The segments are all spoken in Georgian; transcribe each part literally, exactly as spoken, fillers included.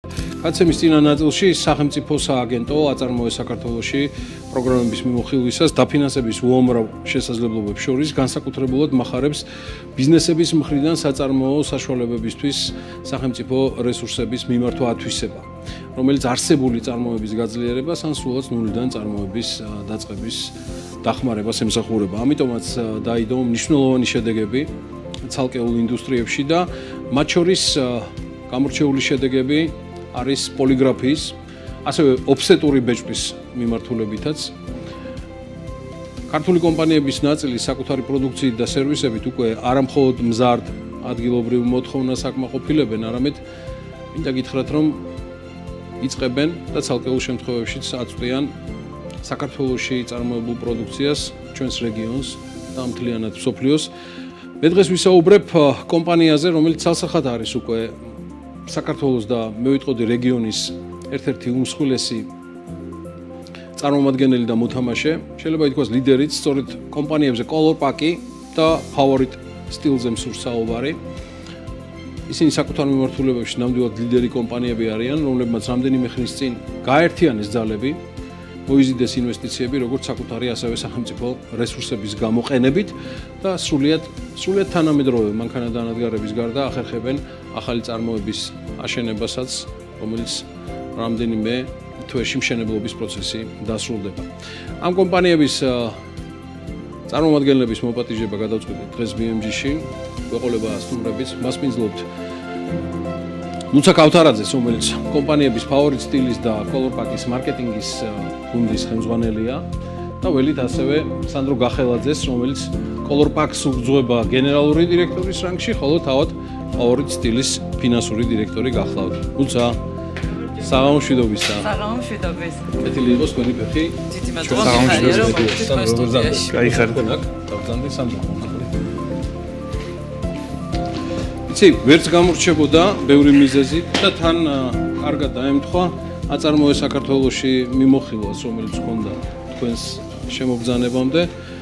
Გადაცემის წინა ნაწილში სახელმწიფო სააგენტო აწარმოებს საქართველოში პროგრამების მიმოხილვისას დაფინანსების უამრავ შესაძლებლობებს შორის განსაკუთრებულად მახარებს ბიზნესების მხრიდან საწარმოო საშუალებებისთვის სახელმწიფო რესურსების მიმართვა ათვისება, რომელიც არსებული წარმოების გაძლიერებას ან სულაც ნულიდან წარმოების დაწყების დახმარებას ემსახურება. ამიტომაც დაიდო მნიშვნელოვანი შედეგები ცალკეულ ინდუსტრიებში და მათ შორის გამორჩეული შედეგები არის პოლიგრაფიის, ასევე ოფსეტური ბეჭდვის მიმართულებითაც. ქართული კომპანიების ნაწილი საკუთარი პროდუქციით და სერვისებით უკვე არა მხოლოდ მზარდ, ადგილობრივ მოთხოვნას აკმაყოფილებენ, არამედ მინდა გითხრათ, რომ იწყებენ და ცალკეულ შემთხვევებშიც აწვდიან საქართველოში წარმოებულ პროდუქციას, ჩვენს რეგიონს და მთლიანად მსოფლიოს. მე დღეს ვისაუბრებ კომპანიაზე, რომელიც ცალსახად არის უკვე საქართველოს და მე ვიტყოდი რეგიონის ერთ-ერთი უმსხვილესი წარმომადგენელი და მოთამაშე, შეიძლება ითქვას ლიდერიც, სწორედ კომპანიებზე კოლორ, პაკი და ფავორიტ სტილზე მსურს საუბარი. ისინი საკუთარ მიმართულებებში ნამდვილად ლიდერი კომპანიები არიან, რომლებმაც რამდენიმე ხნის წინ გააერთიანეს ძალები, მოიზიდეს ინვესტიციები როგორც საკუთარი, ასევე სახელმწიფო რესურსების გამოყენებით და სრულიად სრულიად თანამედროვე მანქანადანადგარების გარდა ახერხებენ ახალი წარმოების აშენებასაც, რომელიც რამდენიმე თვეში მშენებლობის პროცესი დასრულდება. ამ კომპანიების წარმომადგენლების მოპატიჟება გადავწყვიტეთ დღეს ბი ემ ჯი-ში, გვეყოლება სტუმრებიც, მას მინძლობთ ნუცა კავთარაძეს, რომელიც კომპანიების ფავორიტ სტილის და კოლორ პაკის მარკეტინგის გუნდის ხელმძღვანელია და ველით ასევე სანდრო გახელაძეს, რომელიც კოლორ პაკს უგზვება გენერალური დირექტორის რანგში, ხოლო თავად ფავორიტ სტილის ფინანსური დირექტორი გახლავთ. ნუცა საღამოშვიდობის და საღამოშვიდობის. კეთილი იყოს თქვენი ფეხი. დიდი მადლობა მიხარია, რომ თქვენ სტუდიაში. გაიხარდა აქ, დავძანდი სანდრო. იცი, ვერც გამორჩებოდა ბევრი მიზეზით და თან კარგად დაემთხვა აწარმოეს საქართველოში მიმოხილვას, რომელიც ჰქონდა თქვენს შემოგზანებამდე.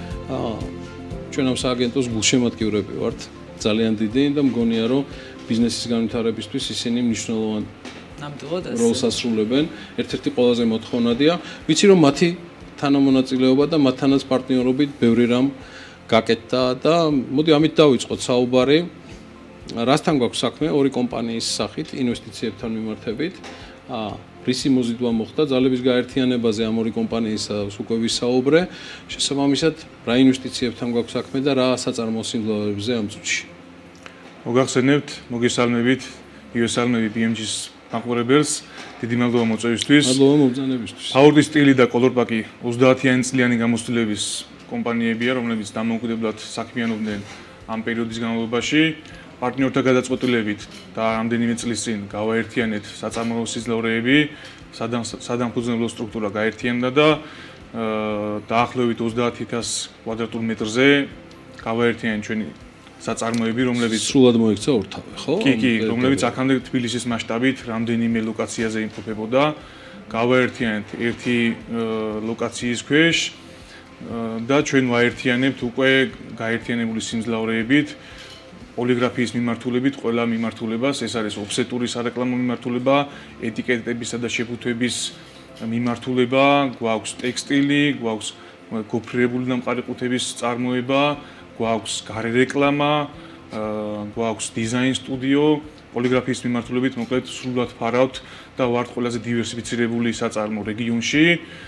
ჩვენ ამ სააგენტოს გულშემატკივრები ვართ, ძალიან დიდი და მგონია, რომ ბიზნესის განვითარებისთვის ისინი მნიშვნელოვან როლს ასრულებენ. ერთ-ერთი ყველაზე მოთხოვნადია. ვიცი, რომ მათი თანამონაწილეობა და მათთანაც პარტნიორობით ბევრი რამ გაკეთდა და მოდი ამით დავიწყოთ საუბარი. რასთან გვაქვს საქმე? ორი კომპანიის სახით, ინვესტიციებთან მიმართებით. რისი მოზიდვა მოხდა ძალების გაერთიანებაზე ამ ორი კომპანიისას უკვე ვისაუბრე. შესაბამისად, რა ინვესტიციებთან გვაქვს საქმე და რა საწარმოო სიმძლავრეებზე ამ წუთში. მოგახსენებთ, მოგესალმებით, მივესალმები ბი ემ ჯის მაყურებელს, დიდი მადლობა მოწვევისთვის. მადლობა მობრძანებისთვის. ფავორიტი სტილი და კოლორ პაკი ოცდაათიანი წლიანი გამოცდილების კომპანიებია, რომლებიც დამოუკიდებლად საქმიანობდნენ ამ პერიოდის განმავლობაში. პარტნიორთა გადაწყვეტილებით და რამდენიმე წლის წინ გავაერთიანეთ საწარმოო სიმძლავრეები, სადამფუძნებლო სტრუქტურა გაერთიანდა და დაახლოებით ოცდაათი ათასი კვადრატულ მეტრზე გავაერთიანეთ ჩვენი საწარმოები, რომლებიც სრულად მოიქცა ორთავე, ხო? კი, კი, რომლებიც აქამდე თბილისის მასშტაბით რამდენიმე ლოკაციაზე იმყოფებოდა. გავაერთიანეთ ერთი ლოკაციის ქვეშ და ჩვენ ვაერთიანებთ უკვე გაერთიანებული სიმძლავრეებით პოლიგრაფიის მიმართულებით ყველა მიმართულებას, ეს არის ოფსეტური სარეკლამო მიმართულება, ეტიკეტებისა და შეფუთვების მიმართულება, გვაქვს ტექსტილი, გვაქვს გოფრირებული და მყარიყუთების წარმოება, გვაქვს გარე რეკლამა, გვაქვს დიზაინ სტუდიო, პოლიგრაფიის მიმართულებით მოკლედ სრულად ფარავთ და ვართ ყველაზე დივერსიფიცირებული საწარმო რეგიონში.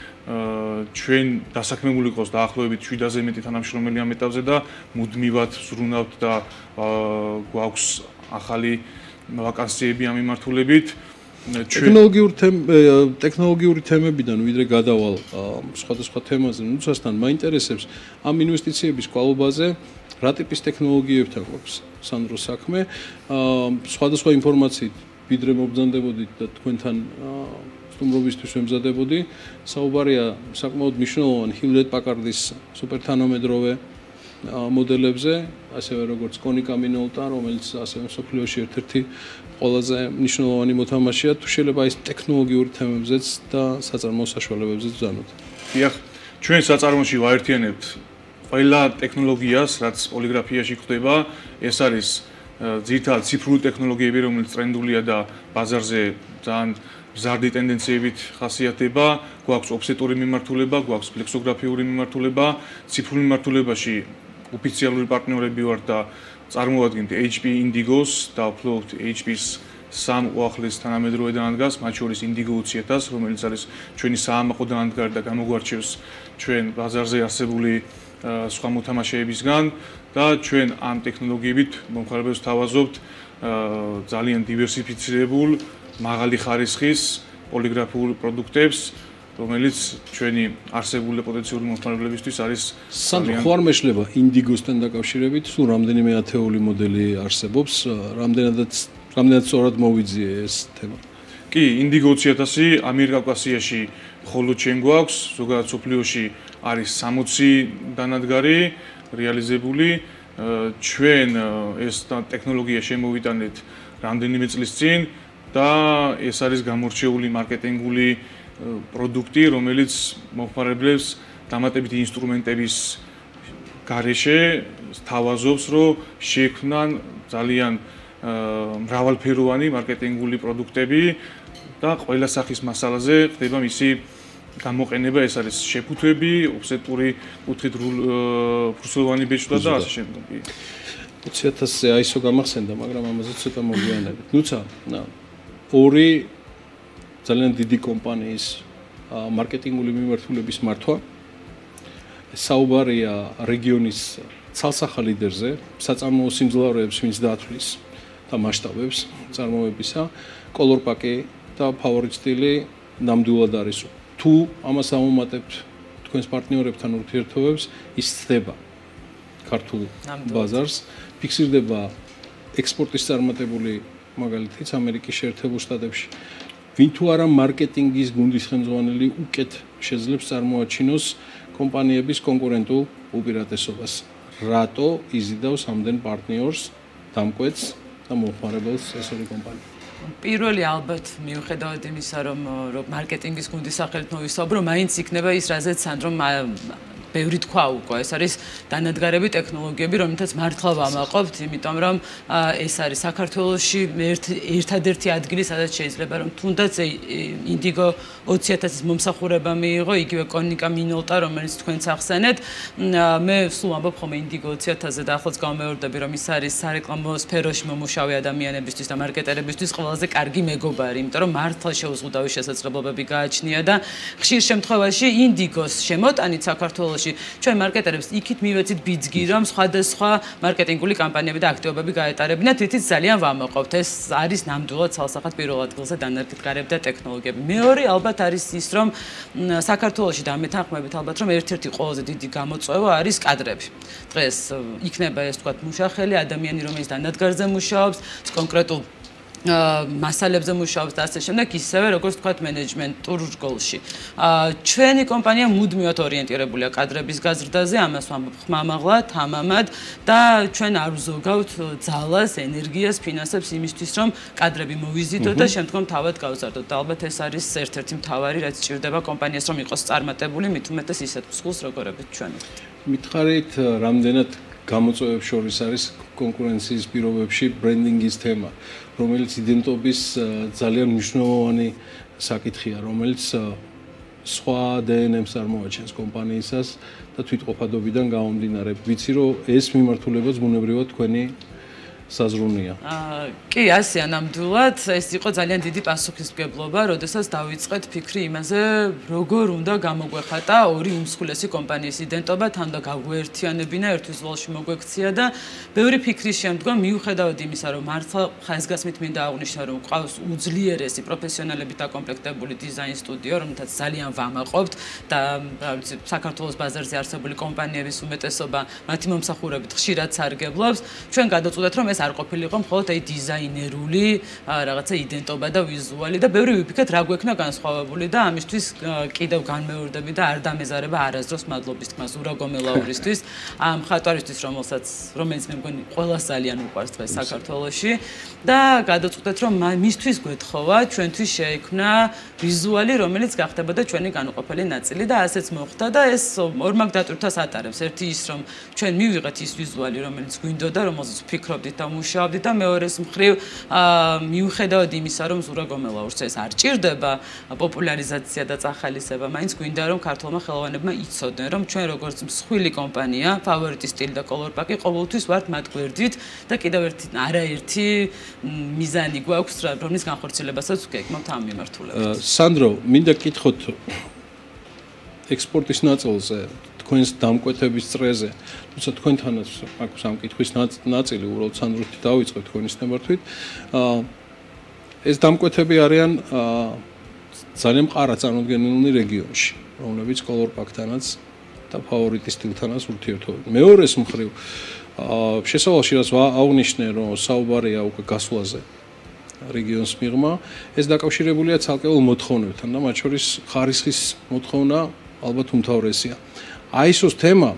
ჩვენ დასაქმებული ყავს დაახლოებით შვიდაზე მეტი თანამშრომელი ამ ეტაპზე და მუდმივად ვზრუნავთ და გვაქვს ახალი ვაკანსიები ამ მიმართულებით. ტექნოლოგიური ტექნოლოგიური თემებიდან ვიდრე გადავალ სხვადასხვა თემაზე, ნუცასთან მაინტერესებს ამ ინვესტიციების კვალობაზე რა ტიპის ტექნოლოგიებთან გვაქვს სანდრო საქმე. სხვადასხვა ინფორმაციით ვიდრე მობრძანდებოდით და თქვენთან სტუმრობისთვის ვემზადებოდი. საუბარია საკმაოდ მნიშვნელოვან ჰივლეთ პაკარდის სუპერთანამედროვე მოდელებზე, ასევე როგორც კონიკა მინოლტა, რომელიც ასევე მსოფლიოში ერთ-ერთი ყველაზე მნიშვნელოვანი მოთამაშეა, თუ შეიძლება ის ტექნოლოგიური თემებზეც და საწარმოო საშუალებებზეც ვზანოთ. დიახ, ჩვენ საწარმოში ვაერთიანებთ ყველა ტექნოლოგიას, რაც პოლიგრაფიაში ხდება, ეს არის ძირითადად ციფრული ტექნოლოგიები, რომელიც ტრენდულია და ბაზარზე ძალიან მზარდი ტენდენციებით ხასიათდება, გვაქვს ოფსეტური მიმართულება, გვაქვს ფლექსოგრაფიული მიმართულება, ციფრულ მიმართულებაში ოფიციალური პარტნიორები ვართ და წარმოვადგენთ H P Indigo-ს და ვფლობთ H P-ს სამ უახლეს თანამედროვე დანადგარს, მათ შორის Indigo ოცი ათას, რომელიც არის ჩვენი საამაყო დანადგარი და გამოგვარჩევს ჩვენ ბაზარზე არსებული სხვა მოთამაშეებისგან და ჩვენ ამ ტექნოლოგიებით მომხმარებელს თავაზობთ ძალიან დივერსიფიცირებულ, მაღალი ხარისხის პოლიგრაფიულ პროდუქტებს, რომელიც ჩვენი არსებული პოტენციური მომხმარებლებისთვის არის ძალიან ხო არ მეშლება Indigo-სთან დაკავშირებით, თუ რამდენიმე ათეული მოდელი არსებობს, რამდენადაც რამდენად სწორად მოვიძიე ეს თემა. კი, Indigo ოცი ათასი ამიერკავკასიაში მხოლოდ ჩვენ გვაქვს, ზოგადად სოფლიოში არის სამოცი დანადგარი რეალიზებული. ჩვენ ეს ტექნოლოგია შემოვიტანეთ რამდენიმე წლის წინ და ეს არის გამორჩეული მარკეტინგული პროდუქტი, რომელიც მომხმარებლებს დამატებითი ინსტრუმენტების გარეშე თავაზობს, რომ შექმნან ძალიან მრავალფეროვანი მარკეტინგული პროდუქტები და ყველა სახის მასალაზე ხდება მისი გამოყენება, ეს არის შეფუთვები, ოფსეტური კუთხით ფურცლოვანი ბეჭდვა და ასე შემდეგ. ოცი ათასზე აისო გამახსენდა, მაგრამ ამაზე ცოტა მოგვიანებით. ნუცა, ორი ძალიან დიდი კომპანიის მარკეტინგული მიმართულების მართვა. საუბარია რეგიონის ცალსახა ლიდერზე, საწარმოო სიმძლავრეებს, ვინც დაათვლის და მასშტაბებს წარმოებისა, კოლორ პაკი და ფავორიტ სტილი ნამდვილად არის. თუ ამას ამომატებთ თქვენს პარტნიორებთან ურთიერთობებს, ის ხდება ქართულ ბაზარს, ფიქსირდება ექსპორტის წარმატებული მაგალითიც ამერიკის შეერთებულ შტატებში. ვინ თუ არა მარკეტინგის გუნდის ხელმძღვანელი უკეთ შეძლებს წარმოაჩინოს კომპანიების კონკურენტულ უპირატესობას. რატო იზიდავს ამდენ პარტნიორს, დამკვეთს და მომხმარებელს ეს ორი კომპანია? პირველი ალბათ მიუხედავად იმისა, რომ მარკეტინგის გუნდის სახელით მოვისაუბრო, მაინც იქნება ის, რაზეც სანდრომ ბევრი თქვა უკვე, ეს არის დანადგარები ტექნოლოგიები, რომელთაც მართლა ვამაყობთ, იმიტომ რომ ეს არის საქართველოში ერთადერთი ადგილი, სადაც შეიძლება რომ თუნდაც Indigo ოცი ათასის მომსახურება მიიღო, იგივე კონიკა მინოლტა, რომელიც თქვენც ახსენეთ. მე სულ ამბობ ხოლმე Indigo ოცი ათასზე და ახლაც გამეორდები, რომ ის არის სარეკლამო სფეროში მომუშავე ადამიანებისთვის და მარკეტერებისთვის ყველაზე კარგი მეგობარი, იმიტომ რომ მართლა შეუზღუდავი შესაძლებლობები გააჩნია და ხშირ შემთხვევაში Indigo-ს შემოტანით საქართველოში ჩვენ მარკეტერებს იქით მივეცით ბიძგი, რომ სხვადასხვა მარკეტინგული კამპანიები და აქტივობები გაეტარებინათ, რითიც ძალიან ვამაყობთ. ეს არის ნამდვილად ცალსახად პირველ ადგილზე დანადგარები და ტექნოლოგიები. მეორე ალბათ არის ის, რომ საქართველოში და მეთანხმებით ალბათ, რომ ერთ-ერთი ყველაზე დიდი გამოწვევა არის კადრები. დღეს იქნება ეს თქვათ მუშახელი ადამიანი, რომელიც დანადგარზე მუშაობს, კონკრეტულ მასალებზე მუშაობს და ასე შემდეგ, ისევე როგორც თქვათ მენეჯმენტურ რგოლში. ჩვენი კომპანია მუდმივად ორიენტირებულია კადრების გაზრდაზე, ამას ვამბობ ხმამაღლად, თამამად და ჩვენ არ ვზოგავთ ძალას, ენერგიას, ფინანსებს იმისთვის, რომ კადრები მოვიზიდოთ და შემდგომ თავად გავზარდოთ. და ალბათ ეს არის ერთ-ერთი მთავარი, რაც ჭირდება კომპანიას, რომ იყოს წარმატებული, მით უმეტეს ისეთ მსხვილს, როგორებიც ჩვენ. მითხარით, რამდენად გამოწვევებს შორის არის კონკურენციის პირობებში ბრენდინგის თემა, რომელიც იდენტობის ძალიან მნიშვნელოვანი საკითხია, რომელიც სხვა დე ენ ემს წარმოაჩენს კომპანიისას და თვითყოფადობიდან გამომდინარე. ვიცი, რომ ეს მიმართულებაც ბუნებრივად თქვენი საზრუნია. კი, ასეა ნამდვილად, ეს იყო ძალიან დიდი პასუხისმგებლობა, როდესაც დავიწყეთ ფიქრი იმაზე, როგორ უნდა გამოგვეხატა ორი უმსხვილესი კომპანიის იდენტობა, თან და გაგვეერთიანებინა, ერთვის ვალში მოგვექცია და ბევრი ფიქრის შემდგომ მიუხედავად იმისა, რომ მართლა ხაზგასმით მინდა აღვნიშნო, რომ ყავს უძლიერესი პროფესიონალებით დაკომპლექტებული დიზაინ სტუდიო, რომელთაც ძალიან ვამაყობთ და რა ვიცი, საქართველოს ბაზარზე არსებული კომპანიების უმეტესობა მათი მომსახურებით ხშირად სარგებლობს. ჩვენ გადაწყვეტეთ, რომ არ ყოფილიყო მხოლოდ აი დიზაინერული რაღაცა იდენტობა და ვიზუალი და ბევრი ვიფიქრეთ რა გვექნა განსხვავებული და ამისთვის კიდევ განმეორდები და არ დამეზარება არასდროს მადლობის თქმას ურა გომელაურისთვის ამ მხატვარისთვის რომელსაც რომელიც მე მგონი ყველას ძალიან უყვარს დღეს საქართველოში და გადაწყვეტეთ რომ მისთვის გვეთხოვა ჩვენთვის შეექმნა ვიზუალი რომელიც გახდებოდა ჩვენი განუყოფელი ნაწილი და ასეც მოხდა და ეს ორმაგ დატვირთვას ატარებს ერთი ის რომ ჩვენ მივიღეთ ის ვიზუალი რომელიც გვინდოდა რომელზეც ვფიქრობდით და მუშაობდით და მეორეს მხრივ მიუხედავად იმისა, რომ ზურაგომელაურს ეს არ ჭირდება პოპულარიზაცია და წახალისება, მაინც გვინდა რომ ქართულმა ხელოვანებმა იცოდნენ, რომ ჩვენ როგორც მსხვილი კომპანია, ფავორიტი, სტილი და კოლორ პაკი ყოველთვის ვართ მათ გვერდით და კიდევ ერთი არაერთი მიზანი გვაქვს, რომლის განხორციელებასაც ვგეგმავთ ამ მიმართულებებით. სანდრო, მინდა გკითხოთ ექსპორტის ნაწილზე, თქვენს დამკვეთების წრეზე, თუმცა თქვენთანაც აქვს ამ კითხვის ნაწილი, უბრალოდ სანდროთი დავიწყოთ თქვენის ნებართვით. ეს დამკვეთები არიან ძალიან მყარა წარმოდგენილნი რეგიონში, რომლებიც კოლორ პაკთანაც და ფავორიტის სტილთანაც ურთიერთობენ. მეორეს მხრივ, შესავალში რაც აღვნიშნე, რომ საუბარია უკვე გასვლაზე რეგიონს მიღმა, ეს დაკავშირებულია ცალკეულ მოთხოვნებთან და მათ შორის ხარისხის მოთხოვნა ალბათ უმთავრესია. აი ეს თემა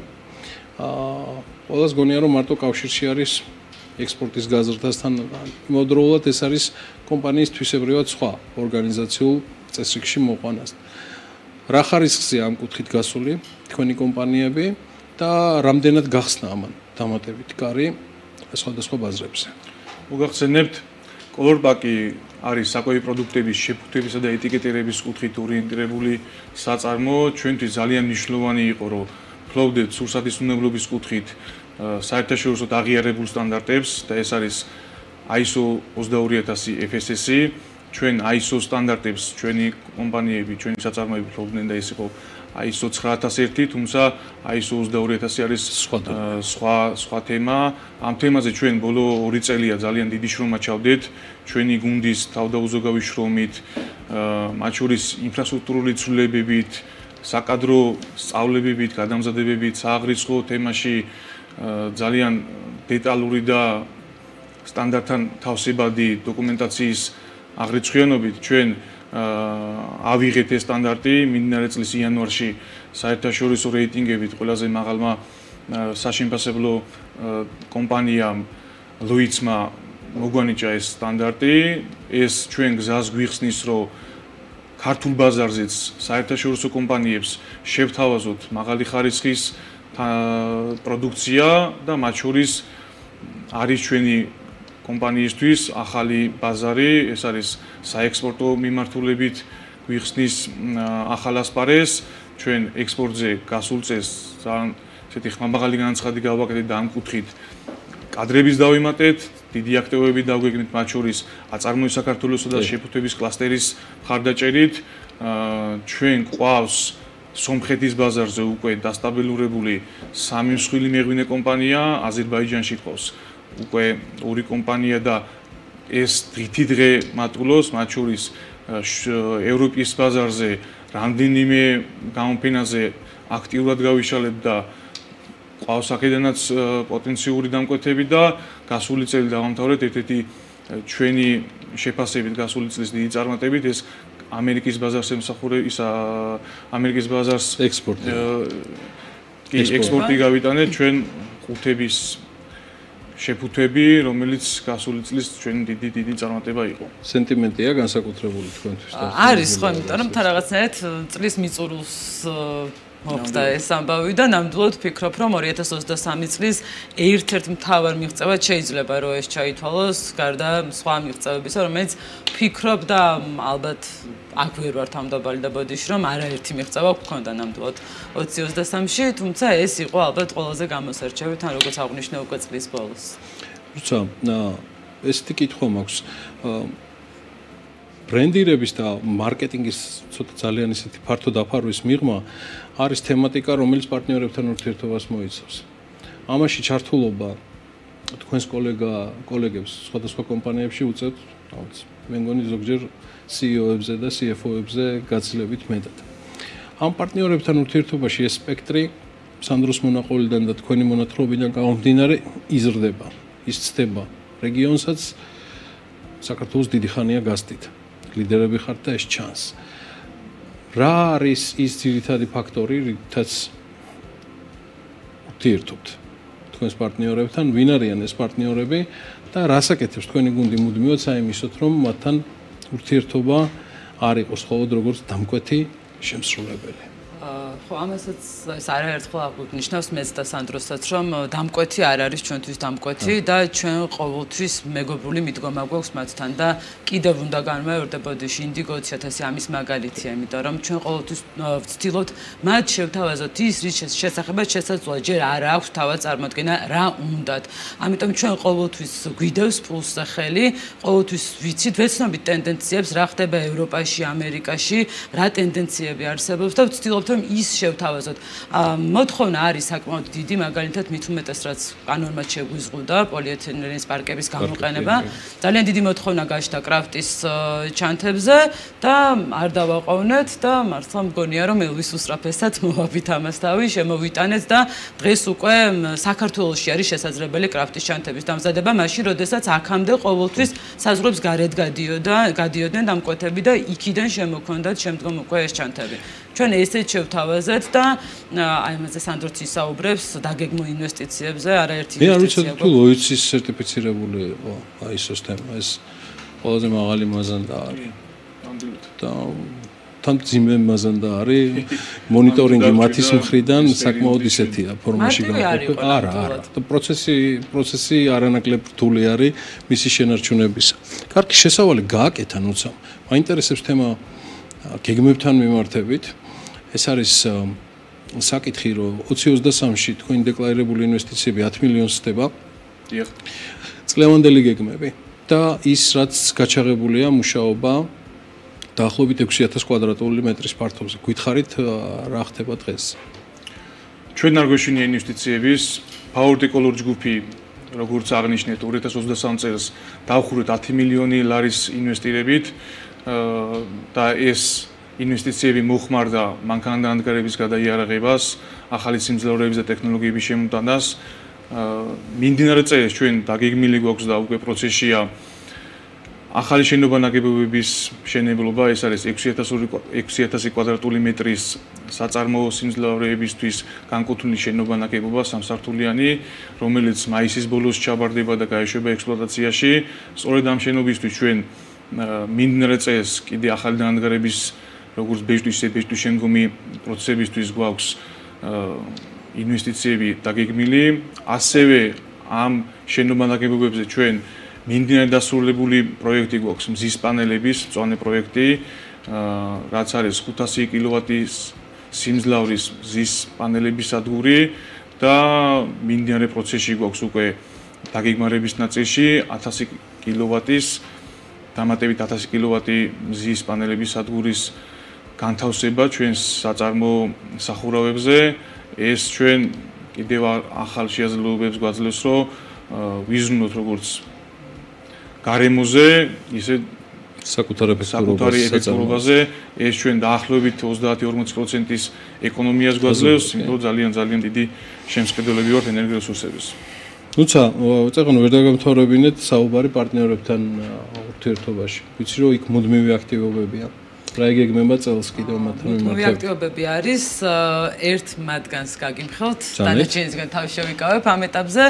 ყველას გონია რომ მარტო კავშირში არის ექსპორტის გაზრდასთან, იმავდროულად ეს არის კომპანიის თვისებრივად სხვა ორგანიზაციულ წესრიგში მოყვანას. რა ხარისხია ამ კუთხით გასული თქვენი კომპანიები და რამდენად გახსნა ამან დამატებით კარი სხვადასხვა ბაზრებზე. მოგახსენებთ, კოლორ პაკი არის საკვები პროდუქტების შეფუთვებისა და ეტიკეტირების კუთხით ორიენტირებული საწარმო. ჩვენთვის ძალიან მნიშვნელოვანი იყო, რომ ფლობდეთ სურსათისუნებლობის კუთხით საერთაშორისო აღიარებულ სტანდარტებს და ეს არის აი ეს ო ოცდაორი ათასი ეფ ეს ეს ი. ჩვენ აი ეს ო სტანდარტებს ჩვენი კომპანიები, ჩვენი საწარმოები ფლობდნენ და ეს იყო აი ეს ო ცხრა ათას ერთი, თუმცა აი ეს ო ოცდაორი ათასი არის სხვა სხვა სხვა თემა. ამ თემაზე ჩვენ ბოლო ორი წელია ძალიან დიდი შრომა ჩავდეთ. ჩვენი გუნდის თავდაუზოგავი შრომით, მათ შორის ინფრასტრუქტურული ცვლილებებით, საკადრო სწავლებებით, გადამზადებებით, სააღრიცხვო თემაში ძალიან დეტალური და სტანდარტთან თავსებადი დოკუმენტაციის აღრიცხვიანობით ჩვენ ავიღეთ ეს სტანდარტი მიმდინარე წლის იანვარში საერთაშორისო რეიტინგებით ყველაზე მაღალმა საშემფასებლო კომპანიამ ლოიცმა მოგვანიჭა ეს სტანდარტი. ეს ჩვენ გზას გვიხსნის, რომ ქართულ ბაზარზეც საერთაშორისო კომპანიებს შევთავაზოთ მაღალი ხარისხის პროდუქცია და მათ შორის არის ჩვენი კომპანიისთვის ახალი ბაზარი, ეს არის საექსპორტო მიმართულებით გვიხსნის ახალ ასპარეზს. ჩვენ ექსპორტზე გასულ წელს ძალიან ესეთი ხმამაღალი განაცხადი გავაკეთეთ და ამ კუთხით კადრების დავიმატეთ, დიდი აქტივობები დავგვეგნით, მათ შორის აწარმოების საქართველოსა და შეფუთვების კლასტერის მხარდაჭერით. ჩვენ ყავს სომხეთის ბაზარზე უკვე დასტაბილურებული სამი მსხვილი მეღვინე კომპანია, აზერბაიჯანში ყავს უკვე ორი კომპანია და ეს დღითი დღე მატულობს, მათ შორის ევროპის ბაზარზე რამდენიმე გამოფენაზე აქტიურად გავიშალებ და ყავს აქედანაც პოტენციური დამკვეთები და გასული წელი დავამთავრეთ ერთ-ერთი ჩვენი შეფასებით გასული წლის დიდი წარმატებით ეს ამერიკის ბაზარს ემსახურება ისა ამერიკის ბაზარს ექსპორტი კი ექსპორტი გავიტანეთ ჩვენ ყუთების შეფუთვები, რომელიც გასული წლის ჩვენი დიდი დიდი წარმატება იყო. სენტიმენტია განსაკუთრებული თქვენთვის და არის ხო, იმიტომ რომ თან რაღაცნაირად წლის მიწურულს მოხდა ეს ამბავი და ნამდვილად ვფიქრობ, რომ ორი ათას ოცდასამი წლის ერთ-ერთ მთავარ მიღწევად შეიძლება რომ ეს ჩაითვალოს გარდა სხვა მიღწევებისა, რომელიც ვფიქრობ და ალბათ აქ ვერ ვარ თავმდაბალი და ბოდიში, რომ არაერთი მიღწევა გვქონდა ნამდვილად ოცი ოცდასამში, თუმცა ეს იყო ალბათ ყველაზე გამოსარჩევი, თან როგორც აღვნიშნე უკვე წლის ბოლოს. როცა ესეთი კითხვა მაქვს ბრენდირების და მარკეტინგის ცოტა ძალიან ისეთი ფართო დაფარვის მიღმა არის თემატიკა, რომელიც პარტნიორებთან ურთიერთობას მოიცავს. ამაში ჩართულობა თქვენს კოლეგა კოლეგებს სხვადასხვა კომპანიებში უწევთ, რაღაც მე მგონი ზოგჯერ სი ი ო-ებზე და სი ეფ ო-ებზე გაცილებით მეტად. ამ პარტნიორებთან ურთიერთობაში ეს სპექტრი სანდროს მონაყოლიდან და თქვენი მონათხრობიდან გამომდინარე იზრდება, ისცდება რეგიონსაც საქართველოს დიდი ხანია გასდით. ლიდერები ხართ და ეს ჩანს. რა არის ის ძირითადი ფაქტორი, რითაც ურთიერთობთ თქვენს პარტნიორებთან, ვინ არიან ეს პარტნიორები და რას აკეთებს თქვენი გუნდი მუდმივად საიმისოთ, რომ მათთან ურთიერთობა არ იყოს მხოლოდ როგორც დამკვეთი შემსრულებელი. ხო, ამასაც ეს არაერთხელ აღნიშნავს მეც და სანდროსაც, რომ დამკვეთი არ არის ჩვენთვის დამკვეთი და ჩვენ ყოველთვის მეგობრული მიდგომა გვაქვს მათთან და კიდევ უნდა განმეორდებოდი ინდიგო ოცი ათასი ამის მაგალითია, იმიტომ რომ ჩვენ ყოველთვის ვცდილობთ მათ შევთავაზოთ ის, რის შესახებაც შესაძლოა ჯერ არ აქვს თავად წარმოდგენა რა უნდათ. ამიტომ ჩვენ ყოველთვის გვიდევს პულსზე ხელი, ყოველთვის ვიცით, ვეცნობით ტენდენციებს, რა ხდება ევროპაში, ამერიკაში, რა ტენდენციები არსებობს და ვცდილობთ რომ ის შევთავაზოთ. მოთხოვნა არის საკმაოდ დიდი, მაგალითად მით უმეტეს რაც კანონმაც შეგვიზღუდა პოლიეთილენის პარკების გამოყენება. ძალიან დიდი მოთხოვნა გაჩნდა კრაფტის ჩანთებზე და არ დავაყოვნეთ და მართლა მგონია რომ ელვის უსწრაფესაც მოვაბით ამას თავი, შემოვიტანეთ და დღეს უკვე საქართველოში არის შესაძლებელი კრაფტის ჩანთების დამზადება, მაშინ როდესაც აქამდე ყოველთვის საზღვრებს გარეთ გადიოდა, გადიოდნენ დამკვეთები და იქიდან შემოქონდათ შემდგომ უკვე ეს ჩანთები. ჩვენ ესეც შევთავაზეთ და აი ამაზე სანდროც ისაუბრებს დაგეგმო ინვესტიციებზე, არაერთი ინვესტიცია. მე არ ვიცოდი თუ ლოიცის სერტიფიცირებული იყო აი ეს სისტემა, ეს ყველაზე მაღალი მაზანდა არის. და თან ძიმე მაზანდა არის მონიტორინგი მათის მხრიდან საკმაოდ ისეთია ფორმაში გამოყოფილი. არა, არა. და პროცესი პროცესი არანაკლებ რთული არის მისი შენარჩუნებისა. კარგი, შესავალი გააკეთა ნუცა. მაინტერესებს თემა გეგმებთან მიმართებით. ეს არის საკითხი, რომ ოცი ოცდასამში თქვენი დეკლარირებული ინვესტიციები ათი მილიონს ხდება. დიახ. წლევანდელი გეგმები და ის რაც გაჩაღებულია მუშაობა დაახლოებით ექვსი ათას კვადრატული მეტრის ფართობზე. გითხარით რა ხდება დღეს? ჩვენ არ გვეშინია ინვესტიციების, ფავორიტი კოლორ ჯგუფი, როგორც აღნიშნეთ, ორი ათას ოცდასამ წელს დავხურეთ ათი მილიონი ლარის ინვესტირებით და ეს ინვესტიციები მოხმარდა მანქანადანადგარების გადაიარაღებას, ახალი სიმძლავრეების და ტექნოლოგიების შემოტანას. მიმდინარე წელს ჩვენ დაგეგმილი გვაქვს და უკვე პროცესია ახალი შენობა ნაგებობების მშენებლობა, ეს არის ექვსი ათასი კვადრატული მეტრის საწარმოო სიმძლავრეებისთვის განკუთვნილი შენობა ნაგებობა სამსართულიანი, რომელიც მაისის ბოლოს ჩაბარდება და გაეშვება ექსპლუატაციაში. სწორედ ამ შენობისთვის ჩვენ მიმდინარე წელს კიდე ახალი დანადგარების როგორც ბეჭდვის, ბეჭდვის შემდგომი პროცესებისთვის გვაქვს ინვესტიციები დაგეგმილი, ასევე ამ შენობა ნაგებობებზე ჩვენ მიმდინარე დასრულებული პროექტი გვაქვს მზის პანელების მწვანე პროექტი, რაც არის ხუთასი კილოვატის სიმძლავრის მზის პანელების სადგური და მიმდინარე პროცესში გვაქვს უკვე დაგეგმარების ნაწილში ათასი კილოვატის დამატებით ათასი კილოვატი მზის პანელების სადგურის განთავსება ჩვენს საწარმო სახურავებზე. ეს ჩვენ კიდევ ახალ შეაძლებლობებს გვაძლევს, რომ ვიზრუნოთ როგორც გარემოზე, ისე საკუთარი ეფექტურობაზე. ეს ჩვენ დაახლოებით ოცდაათი ორმოცი პროცენტის ეკონომიას გვაძლევს, იმიტომ რომ ძალიან ძალიან დიდი შემსყიდველები ვართ ენერგორესურსების. თუმცა, წეგნო ვერ დაგამთავრებინეთ საუბარი პარტნიორებთან ურთიერთობაში. ვიცი რომ იქ მუდმივი აქტივობებია. რა იგეგმება წელს კიდევ მათთან მიმართებით? აქტივობები არის, ერთ მათგანს გაგიმხელთ, დანარჩენისგან თავი შევიკავებ ამ ეტაპზე.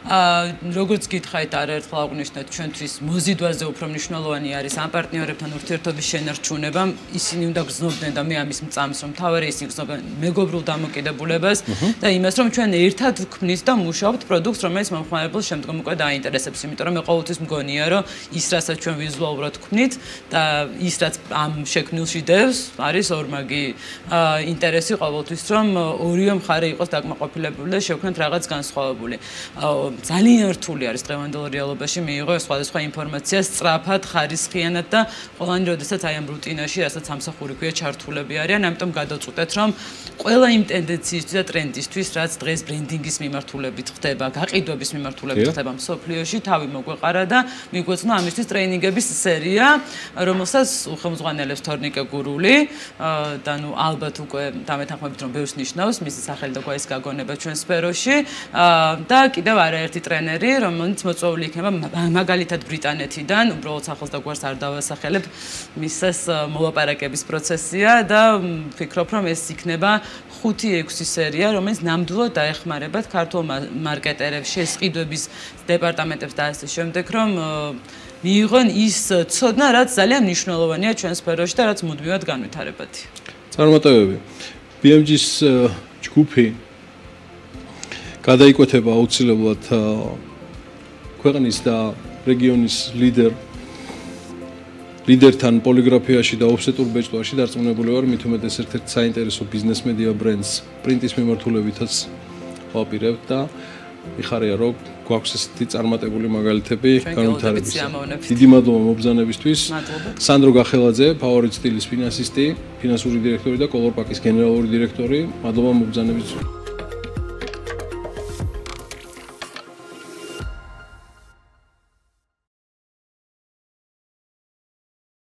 როგორც გითხარით, არაერთხელ აღვნიშნეთ, ჩვენთვის მოზიდვაზე უფრო მნიშვნელოვანი არის ამ პარტნიორებთან ურთიერთობის შენარჩუნება. ისინი უნდა გრძნობდნენ და მე ამის მწამს, რომ თავარი ისინი გრძნობენ მეგობრულ დამოკიდებულებას და იმას, რომ ჩვენ ერთად ვქმნით და მუშაობთ პროდუქტს, რომელიც მომხმარებელს შემდგომ უკვე დააინტერესებს, იმიტომ რომ მე ყოველთვის მგონია, რომ ის რასაც ჩვენ ვიზუალურად ვქმნით და ის რაც ამ შექმნილში დევს, არის ორმაგი ინტერესი ყოველთვის, რომ ორივე მხარე იყოს დაკმაყოფილებული და შევქმნათ რაღაც განსხვავებული. ძალიან რთული არის დღევანდელ რეალობაში მიიღო სხვადასხვა ინფორმაცია სწრაფად, ხარისხიანად და ყველანი როდესაც აი ამ რუტინაში, რასაც სამსახური ქვია, ჩართულები არიან, ამიტომ გადავწყვეტეთ, რომ ყველა იმ ტენდენციისთვის და ტრენდისთვის, რაც დღეს ბრენდინგის მიმართულებით ხდება, გაყიდვების მიმართულებით ხდება მსოფლიოში, თავი მოგვეყარა და მიგვეცნო ამისთვის ტრეინინგების სერია, რომელსაც უხელმძღვანელებს თორნიკე გურული და ნუ ალბათ უკვე დამეთანხმებით რომ ბევრს ნიშნავს მისი სახელი და გვაის გაგონება ჩვენ სფეროში და კიდევ არაერთი ტრენერი რომელიც მოწვეული იქნება მაგალითად ბრიტანეთიდან უბრალოდ სახელს და გვარს არ დავასახელებ მისას მოლაპარაკების პროცესია და ვფიქრობ რომ ეს იქნება ხუთი ექვსი სერია რომელიც ნამდვილად დაეხმარებათ ქართულ მარკეტერებს შესყიდვების დეპარტამენტებს და ასე შემდეგ რომ მიიღონ ის ცოდნა, რაც ძალიან მნიშვნელოვანია ჩვენ სფეროში და რაც მუდმივად განვითარებადი. წარმატებები. ბი ემ ჯის ჯგუფი გადაიკვეთება აუცილებლად ქვეყნის და რეგიონის ლიდერ ლიდერთან პოლიგრაფიაში და ოფსეტურ ბეჭდვაში დარწმუნებული ვარ, მით უმეტეს ერთ-ერთ საინტერესო ბიზნეს მედია ბრენდს პრინტის მიმართულებითაც ვაპირებთ და მიხარია რომ გვაქვს ესეთი წარმატებული მაგალითები განვითარების. დიდი მადლობა მობრძანებისთვის. სანდრო გახელაძე, ფავორიტ სტილის ფინანსისტი, ფინანსური დირექტორი და კოლორ პაკის გენერალური დირექტორი. მადლობა მობრძანებისთვის.